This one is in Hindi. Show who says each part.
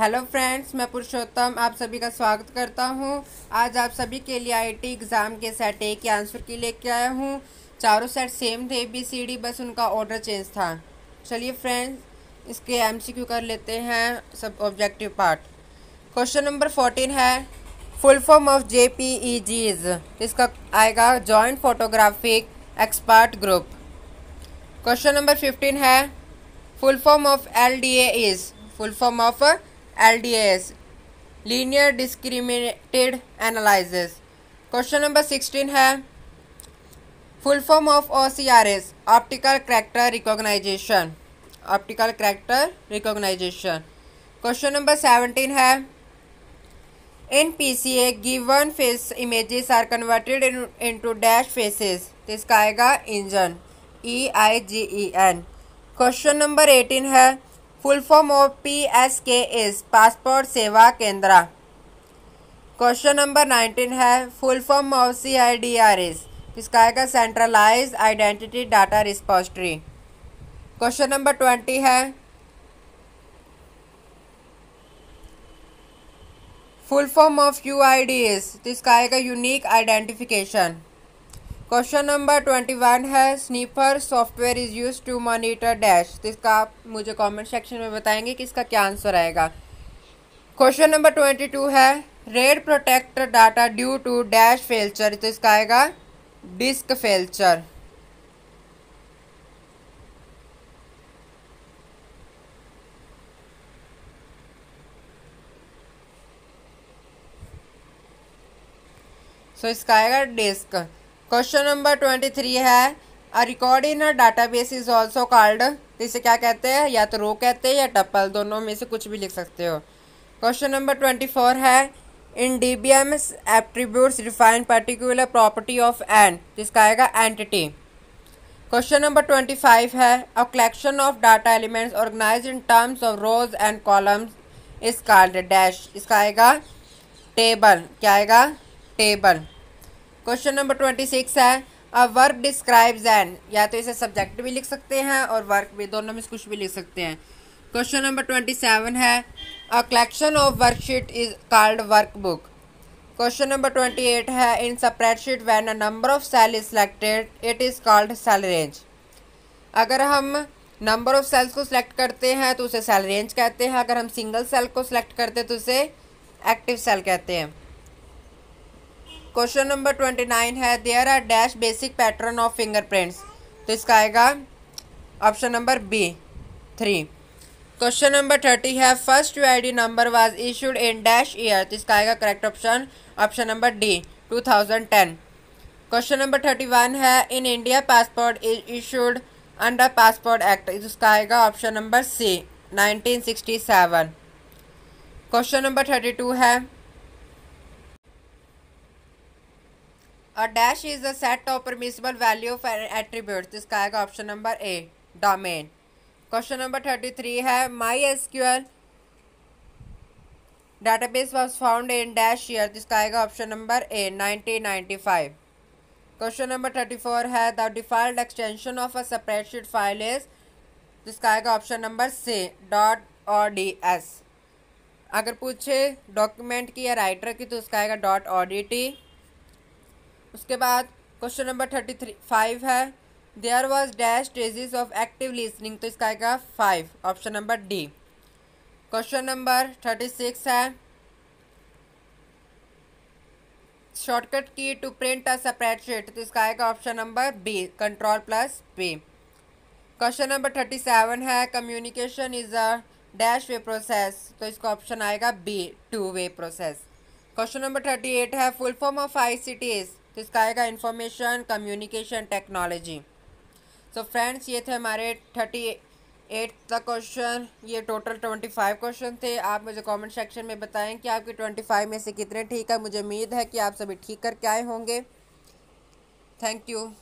Speaker 1: हेलो फ्रेंड्स, मैं पुरुषोत्तम आप सभी का स्वागत करता हूं। आज आप सभी के लिए आईआईटी एग्ज़ाम के सेट ए के आंसर की लेके आया हूं। चारों सेट सेम थे, ABCD, बस उनका ऑर्डर चेंज था। चलिए फ्रेंड्स, इसके MCQ कर लेते हैं सब ऑब्जेक्टिव पार्ट। क्वेश्चन नंबर 14 है फुल फॉर्म ऑफ JPEGs। इसका आएगा joint photographic expert group. Question number 15 है full form of LDA full form of LDAs linear discriminated analysis. Question number 16 है full form of OCRS optical character recognization. Optical character recognization. Question number 17 है in PCA given face images are converted into dash faces. तो इसका आएगा इंजन, EIGEN। क्वेश्चन नंबर 18 है full form of PSK passport Seva Kendra. Question number 19 है फुल फॉर्म ऑफ CIDRS। इसका आएगा centralise identity data repository. Question number 20 है फुल फॉर्म ऑफ UIDs। तो इसका आएगा यूनिक आइडेंटिफिकेशन। क्वेश्चन नंबर 21 है sniper software is use to monitor dash. तो इसका आप मुझे कमेंट सेक्शन में बताएंगे कि इसका क्या आंसर आएगा। क्वेश्चन नंबर 22 है RAID protect data due to dash failure. तो इसका आएगा डिस्क फेल्चर। इसका आएगा डिस्क। क्वेश्चन नंबर 23 है a record in a database is also called. तो इसे क्या कहते हैं? या तो रो कहते हैं या टपल, दोनों में से कुछ भी लिख सकते हो। क्वेश्चन नंबर 24 है in DBM attributes define particular property of an. जिसका आएगा एंटिटी। क्वेश्चन नंबर 25 है a collection of data elements organise in terms of rows and columns is called dash. इसका आएगा टेबल। क्या आएगा? टेबल। क्वेश्चन नंबर 26 है अ वर्क डिस्क्राइब्स एन। या तो इसे सब्जेक्ट भी लिख सकते हैं और वर्क भी, दोनों में से कुछ भी लिख सकते हैं। क्वेश्चन नंबर 27 है a collection of worksheet is called workbook. Question number 28 है in spreadsheet when a number of cell is selected it is called cell range. अगर हम नंबर ऑफ सेल्स को सिलेक्ट करते हैं तो उसे सेल रेंज कहते हैं। अगर हम सिंगल सेल को सिलेक्ट करते हैं तो उसे एक्टिव सेल कहते हैं। क्वेश्चन नंबर 29 है there are dash basic pattern of fingerprints. तो इसका आएगा option number B 3। Question number 30 है first UID number was issued in dash year. तो इसका आएगा correct option number D 2010। Question number 31 है in India passport is issued under passport act. इसका आएगा option number C 1967। Question number 32 है A dash is the set of permissible value of an attribute। इसका आएगा option number A domain. Question number 33 है MySQL database was found in dash year। इसका आएगा option number A 1995। Question number 34 है the default extension of a spreadsheet file is। इसका आएगा ऑप्शन नंबर C .ods। अगर पूछे डॉक्यूमेंट की या राइटर की तो उसका आएगा .odt। उसके बाद क्वेश्चन नंबर 35 है there was dash traces of active listening. तो इसका आएगा 5 option number D। Question number 36 है शॉर्टकट की टू प्रिंट अ स्प्रेडशीट। तो इसका आएगा option number B Ctrl+P। Question number 37 है communication is a dash way process. तो इसका ऑप्शन आएगा B 2 way process. Question number 38 है फुल फॉर्म ऑफ ICTs। तो इसका आएगा information communication technology. So friends, ये थे हमारे 38 तक क्वेश्चन। ये टोटल 25 क्वेश्चन थे। आप मुझे कमेंट सेक्शन में बताएं कि आपके 25 में से कितने ठीक है। मुझे उम्मीद है कि आप सभी ठीक करके आए होंगे। Thank you.